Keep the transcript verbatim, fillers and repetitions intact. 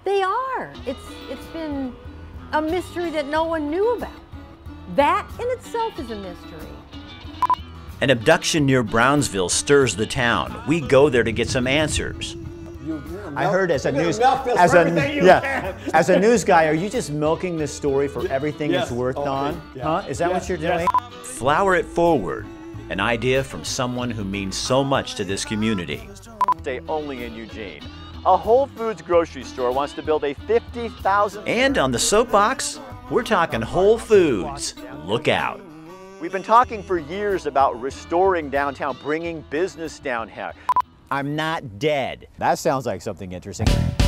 They are. It's, it's been a mystery that no one knew about. That in itself is a mystery. An abduction near Brownsville stirs the town. We go there to get some answers. You, I heard as a news as a yeah, as a news guy, are you just milking this story for everything yes. it's worth Okay. on? Yeah. Huh? Is that Yes. what you're doing? Yes. Flower it forward. An idea from someone who means so much to this community. Stay only in Eugene. A Whole Foods grocery store wants to build a fifty thousand. And on the soapbox, we're talking Whole Foods. Look out. We've been talking for years about restoring downtown, bringing business down here. I'm not dead. That sounds like something interesting.